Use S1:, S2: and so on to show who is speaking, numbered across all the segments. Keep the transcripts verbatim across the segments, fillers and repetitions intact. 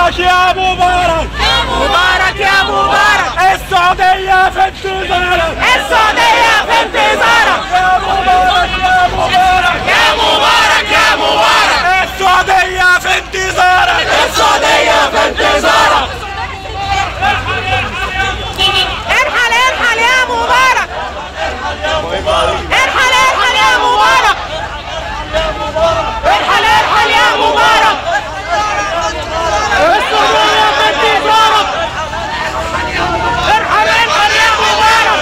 S1: مبارك يا مبارك
S2: يا مبارك يا مبارك.
S1: السعودية في انتظارك،
S2: السعودية في انتظارك.
S1: يا مبارك يا مبارك
S2: يا مبارك يا مبارك.
S1: السعودية في انتظارك،
S2: السعودية في انتظارك. ارحل ارحل يا مبارك. ارحل ارحل يا مبارك. ارحل ارحل يا مبارك.
S1: السعودية في انتظارك.
S2: ارحل ارحل يا مبارك.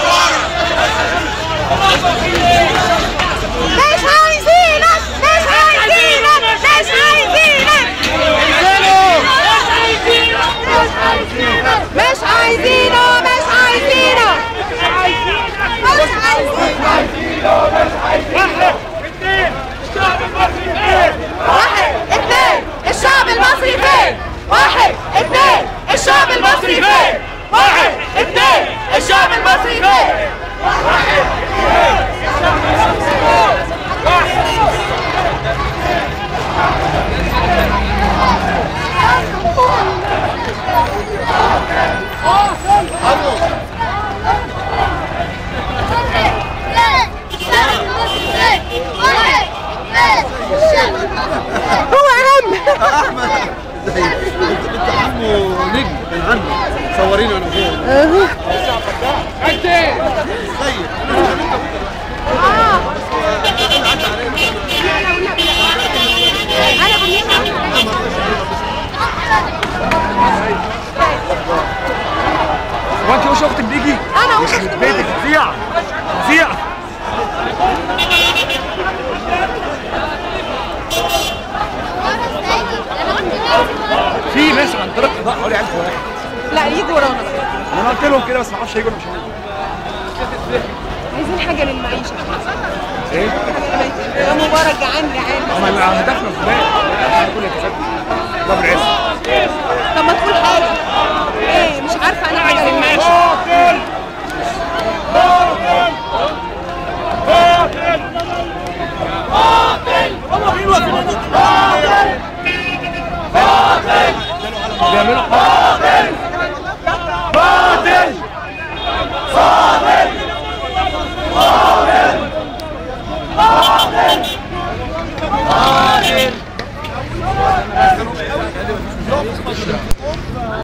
S2: مش عايزينك مش عايزينك مش عايزينك مش عايزينه مش عايزينه مش عايزينه. واحد اثنين الشعب المصري فين؟ واحد اثنين الشعب المصري فين؟ واحد اثنين الشعب المصري فين؟ واحد اثنين الشعب المصري فين؟ هو اهم.
S3: احمد ازيك؟ انت انت عمو نجم من عمي صوريني وانا فوق. ازيك؟
S2: انا بنيت
S1: هو انت وش اختك بيجي؟
S2: انا وش اختك
S1: بيتك فظيع فظيع. في ناس عن طريق قضاء حوالي ألف واحد.
S2: لا يجوا ورانا.
S1: انا قلت لهم كده بس ما اعرفش هيجوا ولا مش هيجوا.
S2: عايزين حاجه للمعيشه.
S1: ايه؟
S2: يا مبارك جعان جعان.
S1: اما هدفنا في بالي كل كسبت باب العز.
S2: طب ما تقول حاجه. ايه مش عارفه انا حاجه للمعيشه.